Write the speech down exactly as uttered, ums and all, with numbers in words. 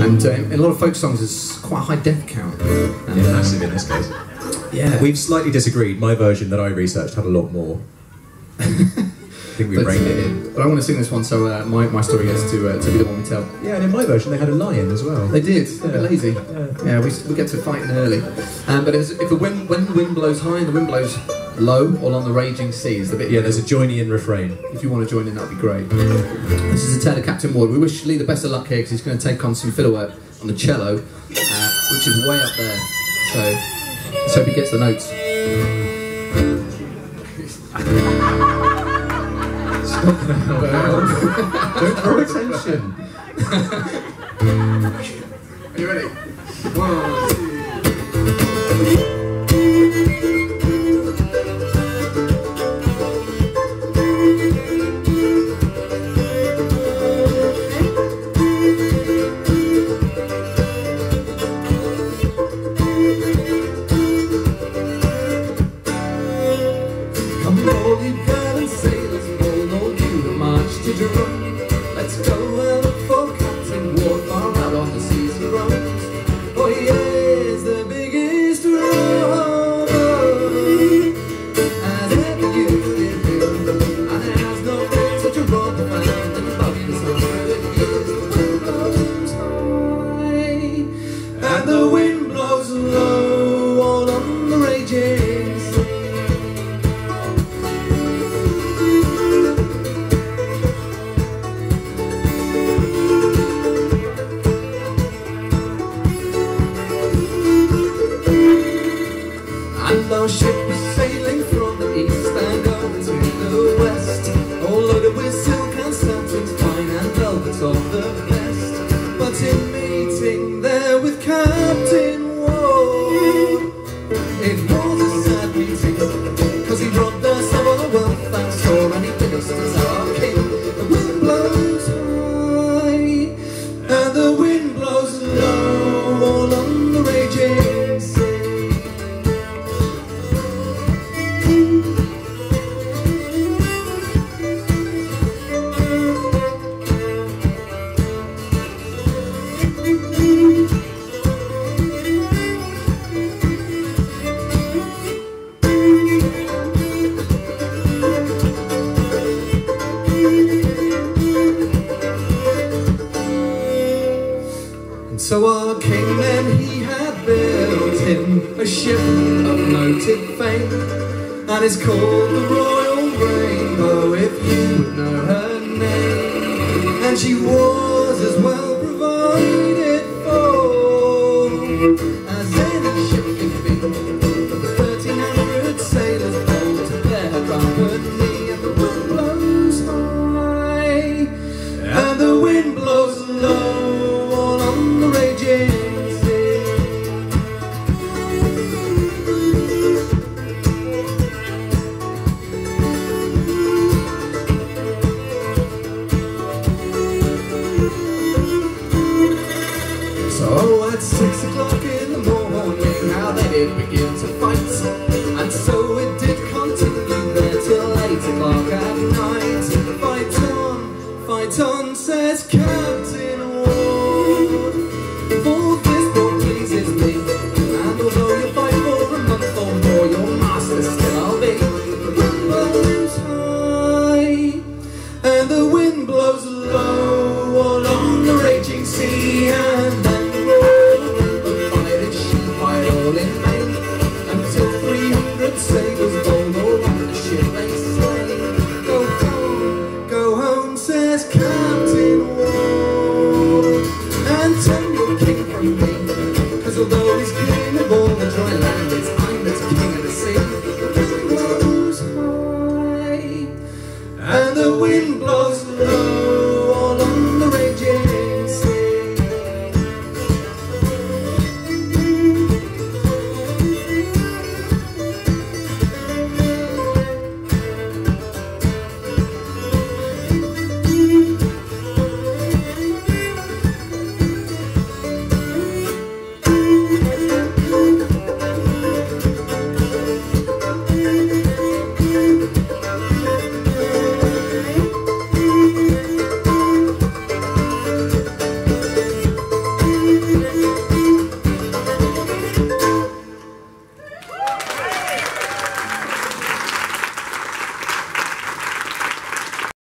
And uh, in a lot of folk songs, there's quite a high depth count. And, yeah, massive in this case. Yeah. We've slightly disagreed. My version that I researched had a lot more. I think we but, reined it in. But I want to sing this one, so uh, my, my story gets to, uh, to be the one we tell. Yeah, and in my version they had a lion as well. They did. They're yeah. a bit lazy. Yeah, yeah we, we get to fighting early. Um, but if, if the wind, when the wind blows high and the wind blows low, all on the raging sea is the bit. Yeah, there's a joiny-in refrain. If you want to join in, that'd be great. This is a tale of Captain Ward. We wish Lee the best of luck here because he's going to take on some fiddle work on the cello, uh, which is way up there. So let's hope he gets the notes. Stop now. Don't draw attention. Are you ready? One, two. Come all you gallant sailors and all, all you that march to Jerome. Let's go and look for Captain Ward far out on the seas he roams. For he is the biggest rover as ever used in him, and there has not been such a robber found in the bodies of hundred years. The wind blows high and the wind blows low, all on the raging sea. And our ship was sailing from the east and going to the west, all loaded with silk and satins fine and velvet of the best. But in meeting there with Captain Ward, it was a sad meeting, cause he robbed us of all our wealth and store, and he bid us as our king. The wind blows high and the wind blows low, all on the raging sea. So our king then he had built him a ship of noted fame, and it's called the Royal Rainbow, if you would know her name. And she was as well provided for as any ship can be, but the thirteen hundred sailors all to bear her company. And the wind blows high and the wind blows low, all on the raging sea. So at six o'clock in the morning, how they did begin to fight.